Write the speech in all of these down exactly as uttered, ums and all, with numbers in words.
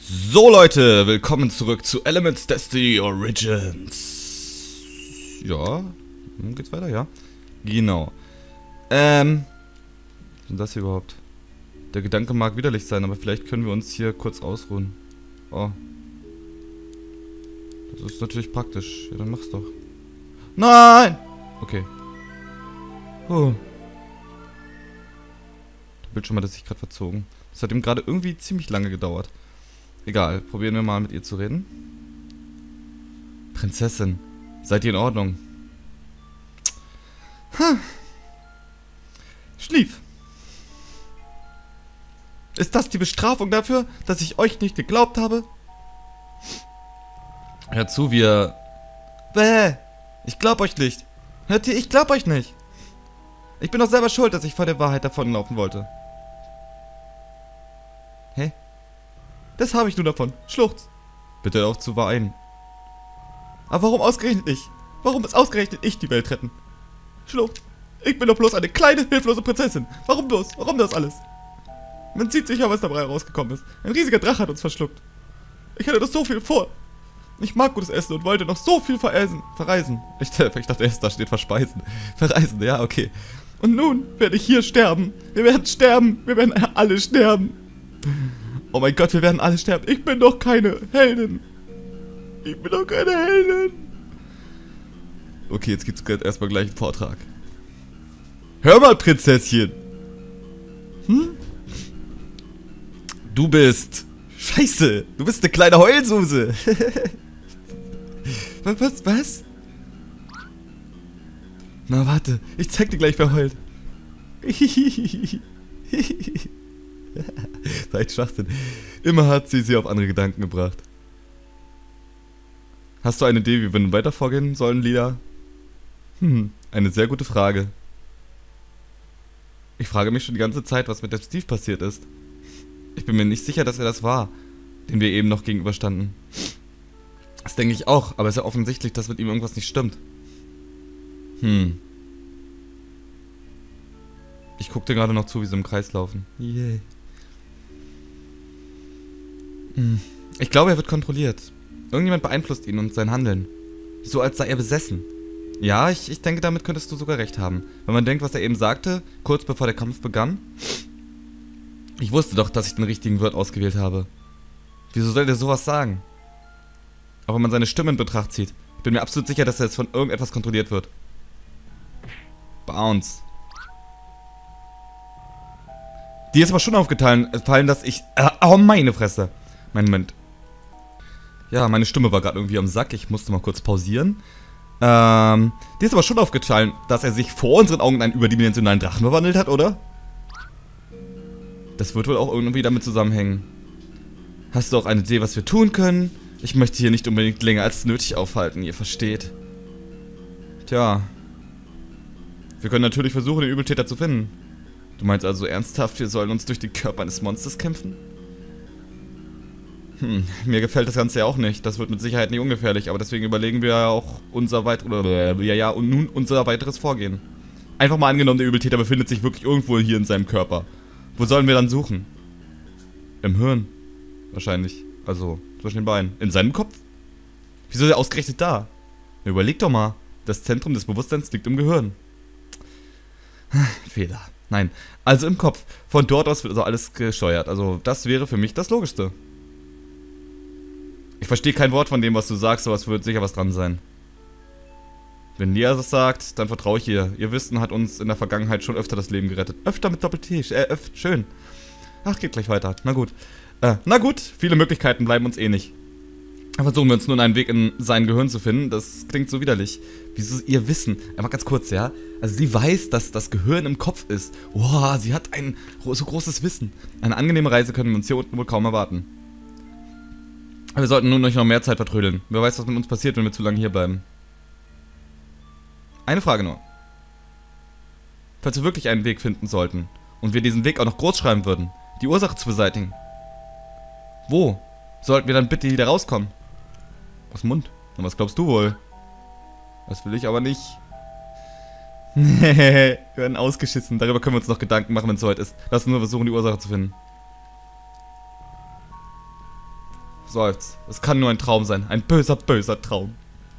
So Leute, willkommen zurück zu Elements Destiny Origins. Ja, nun geht's weiter, ja. Genau. Ähm, was ist denn das hier überhaupt? Der Gedanke mag widerlich sein, aber vielleicht können wir uns hier kurz ausruhen. Oh. Das ist natürlich praktisch. Ja, dann mach's doch. Nein! Okay. Huh. Der Bildschirm hat sich gerade verzogen. Das hat ihm gerade irgendwie ziemlich lange gedauert. Egal, probieren wir mal mit ihr zu reden. Prinzessin, seid ihr in Ordnung? Hm. Schlief. Ist das die Bestrafung dafür, dass ich euch nicht geglaubt habe? Hört zu, wir... Bäh, ich glaub euch nicht. Hört ihr, ich glaub euch nicht. Ich bin doch selber schuld, dass ich vor der Wahrheit davonlaufen wollte. Hä? Das habe ich nur davon. Schluchz. Bitte auch zu weinen. Aber warum ausgerechnet ich? Warum ist ausgerechnet ich die Welt retten? Schluchz. Ich bin doch bloß eine kleine, hilflose Prinzessin. Warum bloß? Warum das alles? Man sieht sicher, was dabei rausgekommen ist. Ein riesiger Drache hat uns verschluckt. Ich hatte doch so viel vor. Ich mag gutes Essen und wollte noch so viel vereisen, verreisen. Ich, ich dachte erst, da steht verspeisen. Verreisen, ja, okay. Und nun werde ich hier sterben. Wir werden sterben. Wir werden alle sterben. Oh mein Gott, wir werden alle sterben. Ich bin doch keine Heldin. Ich bin doch keine Heldin. Okay, jetzt gibt's erstmal gleich einen Vortrag. Hör mal, Prinzesschen. Hm? Du bist... Scheiße, du bist eine kleine Heulsuse. was, was, was? Na, warte, ich zeig dir gleich, wer heult. Vielleicht Schwachsinn. Immer hat sie sie auf andere Gedanken gebracht. Hast du eine Idee, wie wir nun weiter vorgehen sollen, Lila? Hm, eine sehr gute Frage. Ich frage mich schon die ganze Zeit, was mit dem Steve passiert ist. Ich bin mir nicht sicher, dass er das war, dem wir eben noch gegenüberstanden. Das denke ich auch, aber es ist ja offensichtlich, dass mit ihm irgendwas nicht stimmt. Hm. Ich gucke dir gerade noch zu, wie sie im Kreis laufen. Yay. Hm. Ich glaube, er wird kontrolliert. Irgendjemand beeinflusst ihn und sein Handeln. So als sei er besessen. Ja, ich, ich denke, damit könntest du sogar recht haben. Wenn man denkt, was er eben sagte, kurz bevor der Kampf begann. Ich wusste doch, dass ich den richtigen Wirt ausgewählt habe. Wieso soll der sowas sagen? Auch wenn man seine Stimme in Betracht zieht. Ich bin mir absolut sicher, dass er jetzt von irgendetwas kontrolliert wird. Bounce. Dir ist aber schon aufgefallen, dass ich... Äh, oh, meine Fresse. Mein Moment. Ja, meine Stimme war gerade irgendwie am Sack. Ich musste mal kurz pausieren. Ähm, dir ist aber schon aufgefallen, dass er sich vor unseren Augen in einen überdimensionalen Drachen verwandelt hat, oder? Das wird wohl auch irgendwie damit zusammenhängen. Hast du auch eine Idee, was wir tun können? Ich möchte hier nicht unbedingt länger als nötig aufhalten, ihr versteht. Tja. Wir können natürlich versuchen, den Übeltäter zu finden. Du meinst also ernsthaft, wir sollen uns durch den Körper eines Monsters kämpfen? Hm, mir gefällt das Ganze ja auch nicht. Das wird mit Sicherheit nicht ungefährlich, aber deswegen überlegen wir ja auch unser weit oder ja ja und nun unser weiteres Vorgehen. Einfach mal angenommen, der Übeltäter befindet sich wirklich irgendwo hier in seinem Körper. Wo sollen wir dann suchen? Im Hirn. Wahrscheinlich. Also, zwischen den Beinen. In seinem Kopf? Wieso ist er ausgerechnet da? Na, überleg doch mal. Das Zentrum des Bewusstseins liegt im Gehirn. Fehler. Nein. Also im Kopf. Von dort aus wird also alles gesteuert. Also, das wäre für mich das Logischste. Ich verstehe kein Wort von dem, was du sagst, aber es wird sicher was dran sein. Wenn Lia das sagt, dann vertraue ich ihr. Ihr Wissen hat uns in der Vergangenheit schon öfter das Leben gerettet. Öfter mit Doppel-T. Äh, öfter. Schön. Ach, geht gleich weiter. Na gut. Äh, na gut. Viele Möglichkeiten bleiben uns eh nicht. Versuchen wir uns nun einen Weg in sein Gehirn zu finden. Das klingt so widerlich. Wieso ihr Wissen? Einmal ganz kurz, ja? Also sie weiß, dass das Gehirn im Kopf ist. Wow, sie hat ein so großes Wissen. Eine angenehme Reise können wir uns hier unten wohl kaum erwarten. Aber wir sollten nun nicht noch mehr Zeit vertrödeln. Wer weiß, was mit uns passiert, wenn wir zu lange hier bleiben. Eine Frage nur. Falls wir wirklich einen Weg finden sollten und wir diesen Weg auch noch groß schreiben würden, die Ursache zu beseitigen, wo sollten wir dann bitte wieder rauskommen? Aus dem Mund. Und was glaubst du wohl? Das will ich aber nicht. Nee, wir werden ausgeschissen. Darüber können wir uns noch Gedanken machen, wenn es soweit ist. Lass uns nur versuchen, die Ursache zu finden. Seufzt. Es kann nur ein Traum sein. Ein böser, böser Traum.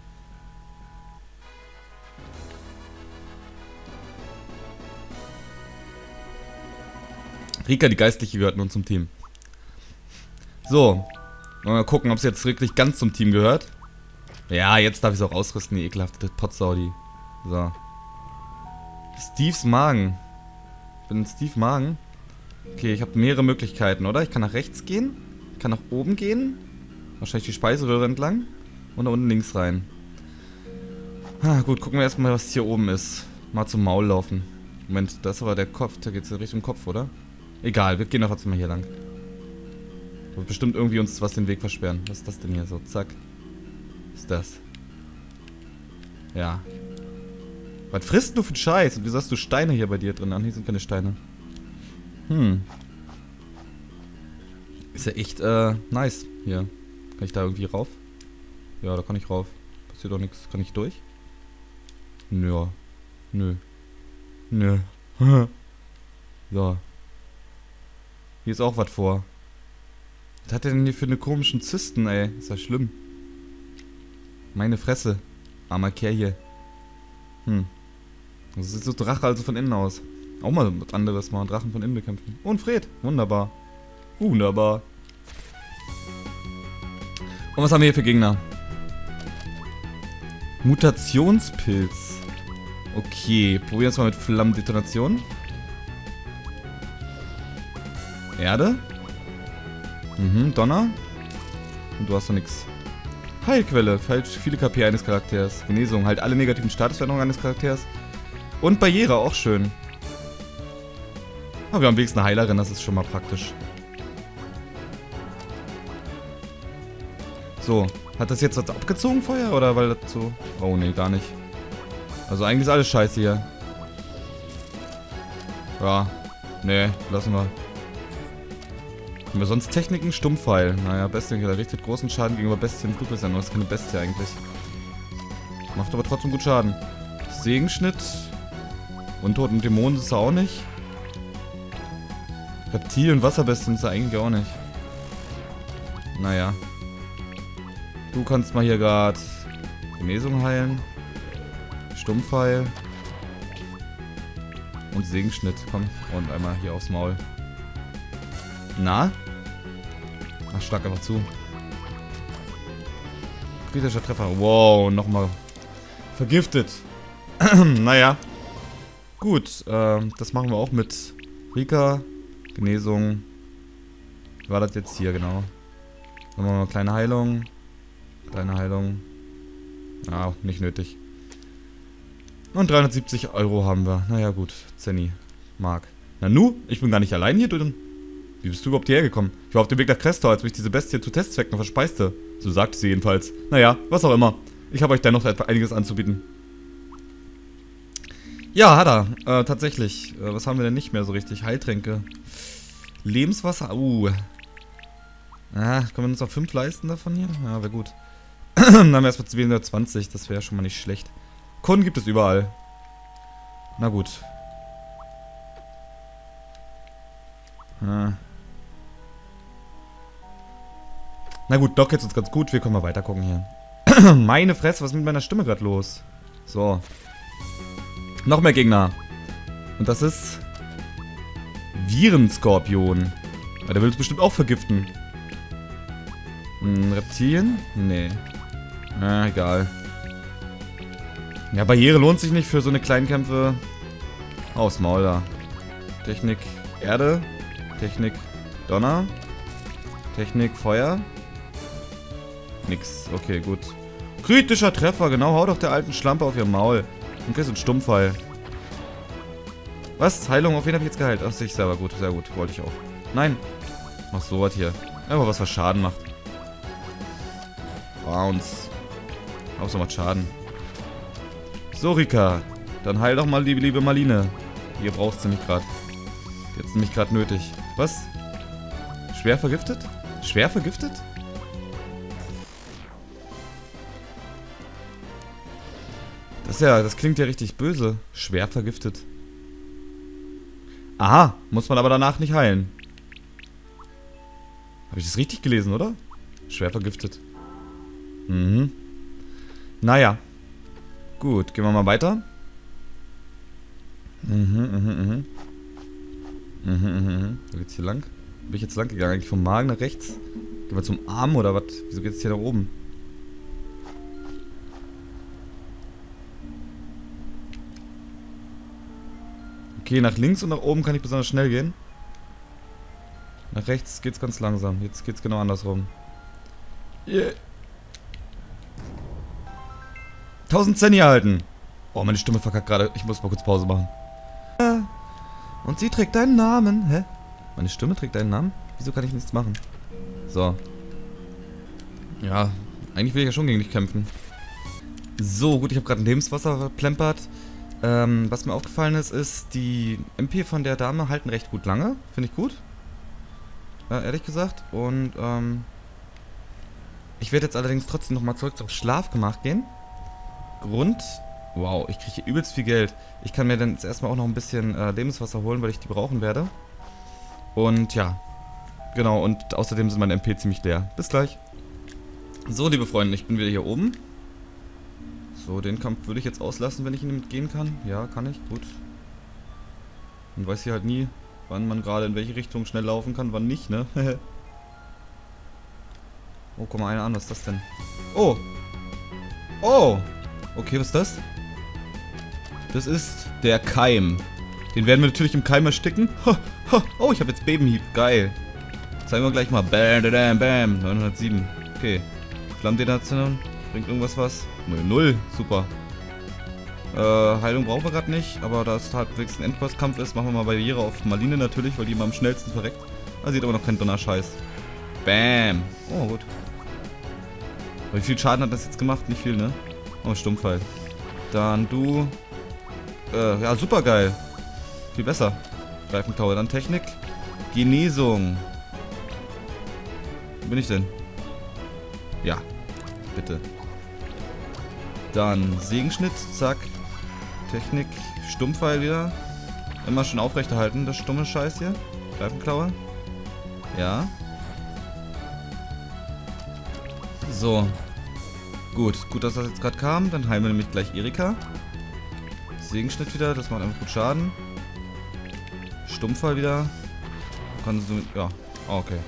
Rika, die Geistliche, gehört nun zum Team. So. Mal gucken, ob es jetzt wirklich ganz zum Team gehört. Ja, jetzt darf ich es auch ausrüsten, die ekelhafte Potsaudi. So. Steves Magen. Ich bin Steve Magen. Okay, ich habe mehrere Möglichkeiten, oder? Ich kann nach rechts gehen. Ich kann nach oben gehen. Wahrscheinlich die Speiseröhre entlang. Und da unten links rein. Ah, gut, gucken wir erstmal, was hier oben ist. Mal zum Maul laufen. Moment, das ist aber der Kopf. Da geht es in Richtung Kopf, oder? Egal, wir gehen doch trotzdem mal hier lang. Wird bestimmt irgendwie uns was den Weg versperren. Was ist das denn hier so? Zack. Was ist das? Ja. Was frisst du für Scheiß? Und wieso hast du Steine hier bei dir drin? Ach, hier sind keine Steine. Hm. Ist ja echt, äh, nice hier. Kann ich da irgendwie rauf? Ja, da kann ich rauf. Passiert doch nichts. Kann ich durch? Nö. Nö. Nö. So. Hier ist auch was vor. Was hat er denn hier für eine komischen Zysten, ey? Ist ja schlimm. Meine Fresse. Armer Kerl hier. Hm. Das ist so Drache also von innen aus. Auch mal was anderes, mal Drachen von innen bekämpfen. Und Fred. Wunderbar. Wunderbar. Und was haben wir hier für Gegner? Mutationspilz. Okay, probieren wir es mal mit Flammendetonation. Erde. Mhm, Donner. Und du hast doch nichts. Heilquelle. Halt viele K P eines Charakters. Genesung. Halt alle negativen Statusveränderungen eines Charakters. Und Barriere, auch schön. Aber wir haben wenigstens eine Heilerin, das ist schon mal praktisch. So. Hat das jetzt was abgezogen vorher? Oder weil das so... Oh, nee, gar nicht. Also eigentlich ist alles scheiße hier. Ja. Nee, lassen wir. Haben wir sonst Techniken? Stumpfpfeil. Naja, Bestien, der richtet großen Schaden gegenüber Bestien. Flugwissern. Das ist keine Bestie eigentlich. Macht aber trotzdem gut Schaden. Segenschnitt. Untoten Dämonen ist er auch nicht. Reptil- und Wasserbestien ist er eigentlich auch nicht. Naja. Du kannst mal hier gerade Genesung heilen. Stumpfpfeil. Und Segenschnitt. Komm. Und einmal hier aufs Maul. Na? Ach, schlag einfach zu. Kritischer Treffer. Wow, nochmal vergiftet. Naja. Gut, äh, das machen wir auch mit Rika. Genesung. Wie war das jetzt hier, genau? Dann machen wir eine kleine Heilung. Kleine Heilung. Ja, nicht nötig. Und dreihundertsiebzig Euro haben wir. Naja, gut. Zenny. Mark. Nanu, ich bin gar nicht allein hier drin. Wie bist du überhaupt hierher gekommen? Ich war auf dem Weg nach Krestor, als mich diese Bestie zu Testzwecken verspeiste. So sagte sie jedenfalls. Naja, was auch immer. Ich habe euch dennoch einiges anzubieten. Ja, hat er. Äh, tatsächlich. Äh, was haben wir denn nicht mehr so richtig? Heiltränke. Lebenswasser. Uh. Ah, können wir uns noch fünf leisten davon hier? Ja, wäre gut. Dann haben wir erstmal zweihundertzwanzig. Das wäre schon mal nicht schlecht. Kunden gibt es überall. Na gut. Ah. Na gut, Doc geht's uns ganz gut. Wir können mal weiter gucken hier. Meine Fresse, was ist mit meiner Stimme gerade los? So. Noch mehr Gegner. Und das ist... Virenskorpion. Ja, der will uns bestimmt auch vergiften. Hm, Reptilien? Nee. Ah, egal. Ja, Barriere lohnt sich nicht für so eine kleinen Kämpfe. Aufs Maul da. Technik Erde. Technik Donner. Technik Feuer. Nix. Okay, gut. Kritischer Treffer, genau. Hau doch der alten Schlampe auf ihr Maul. Und kriegst einen Stumpfpfeil. Was? Heilung? Auf wen habe ich jetzt geheilt? Ach, sich selber. Gut, sehr gut. Wollte ich auch. Nein. Mach so was hier. Einfach was, was Schaden macht. Bounce. Auch so was Schaden. So, Rika. Dann heil doch mal die liebe Marlene. Ihr braucht sie nicht gerade. Die hat nämlich gerade nötig. Was? Schwer vergiftet? Schwer vergiftet? Das ist ja, das klingt ja richtig böse. Schwer vergiftet. Aha, muss man aber danach nicht heilen. Habe ich das richtig gelesen, oder? Schwer vergiftet. Mhm. Naja. Gut, gehen wir mal weiter. Mhm, mhm, mhm. Mhm, mhm, mhm. Wo geht's hier lang? Bin ich jetzt lang gegangen? Eigentlich vom Magen nach rechts? Gehen wir zum Arm oder was? Wieso geht's hier nach oben? Okay, nach links und nach oben kann ich besonders schnell gehen. Nach rechts geht's ganz langsam. Jetzt geht's genau andersrum. Yeah. tausend Zenny erhalten. Oh, meine Stimme verkackt gerade. Ich muss mal kurz Pause machen. Und sie trägt deinen Namen. Hä? Meine Stimme trägt deinen Namen? Wieso kann ich nichts machen? So. Ja, eigentlich will ich ja schon gegen dich kämpfen. So, gut, ich habe gerade ein Lebenswasser verplempert. Ähm, was mir aufgefallen ist, ist, die M P von der Dame halten recht gut lange. Finde ich gut. Ja, ehrlich gesagt. Und, ähm... ich werde jetzt allerdings trotzdem nochmal zurück zum Schlafgemach gehen. Grund... Wow, ich kriege hier übelst viel Geld. Ich kann mir dann jetzt erstmal auch noch ein bisschen äh, Lebenswasser holen, weil ich die brauchen werde. Und ja, genau, und außerdem sind meine M P ziemlich leer. Bis gleich. So, liebe Freunde, ich bin wieder hier oben. So, den Kampf würde ich jetzt auslassen, wenn ich ihn mitgehen kann. Ja, kann ich, gut. Man weiß hier halt nie, wann man gerade in welche Richtung schnell laufen kann, wann nicht, ne? Oh, guck mal einer an, was ist das denn? Oh! Oh! Okay, was ist das? Das ist der Keim. Den werden wir natürlich im Keim ersticken. Ha, ha. Oh, ich habe jetzt Bebenhieb. Geil. Zeigen wir gleich mal. Bam, bam, bam. neunhundertsieben. Okay. Flammendetonation. Bringt irgendwas was? Null. Null. Super. Äh, Heilung brauchen wir gerade nicht. Aber da es halbwegs ein Endbosskampf ist, machen wir mal Barriere auf Marlene natürlich, weil die immer am schnellsten verreckt. Da sieht aber noch kein Donnerscheiß. Bam. Oh, gut. Aber wie viel Schaden hat das jetzt gemacht? Nicht viel, ne? Oh, Stumpfheil. Dann du... Äh, ja, super geil. Viel besser. Greifenklaue, dann Technik. Genesung. Wo bin ich denn? Ja, bitte. Dann Segenschnitt, zack. Technik, Stumpfheil wieder. Immer schön aufrechterhalten, das stumme Scheiß hier. Greifenklaue. Ja. So. Gut, gut, dass das jetzt gerade kam. Dann heilen wir nämlich gleich Erika. Segenschnitt wieder, das macht einfach gut Schaden. Stumpfheil wieder. Kann so, ja, oh, okay.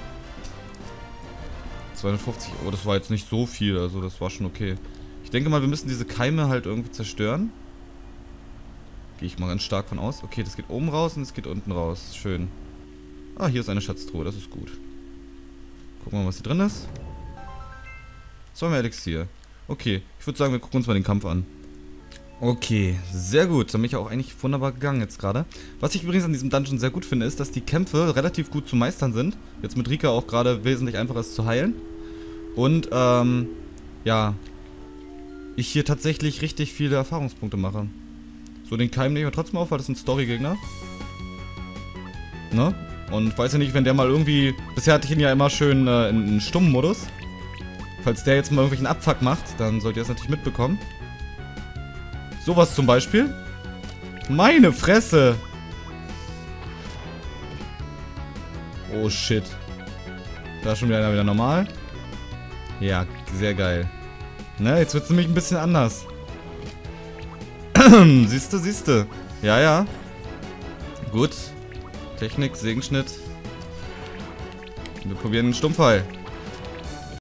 zweihundertfünfzig, oh, das war jetzt nicht so viel, also das war schon okay. Ich denke mal, wir müssen diese Keime halt irgendwie zerstören. Gehe ich mal ganz stark von aus. Okay, das geht oben raus und es geht unten raus. Schön. Ah, hier ist eine Schatztruhe, das ist gut. Gucken wir mal, was hier drin ist. Zweimal Elixier. Okay, ich würde sagen, wir gucken uns mal den Kampf an. Okay, sehr gut. Dann bin ich auch eigentlich wunderbar gegangen jetzt gerade. Was ich übrigens an diesem Dungeon sehr gut finde, ist, dass die Kämpfe relativ gut zu meistern sind. Jetzt mit Rika auch gerade wesentlich einfacher ist zu heilen. Und, ähm, ja, ich hier tatsächlich richtig viele Erfahrungspunkte mache. So, den Keim nehme ich mir trotzdem auf, weil das ist ein Story-Gegner. Ne? Und weiß ja nicht, wenn der mal irgendwie... Bisher hatte ich ihn ja immer schön äh, in, in stummen Modus. Falls der jetzt mal irgendwelchen Abfuck macht, dann sollt ihr das natürlich mitbekommen. Sowas zum Beispiel. Meine Fresse! Oh shit. Da ist schon wieder einer wieder normal. Ja, sehr geil. Ne, jetzt wird es nämlich ein bisschen anders. Siehste, siehste. Ja, ja. Gut. Technik, Segenschnitt. Wir probieren den Stumpfheil.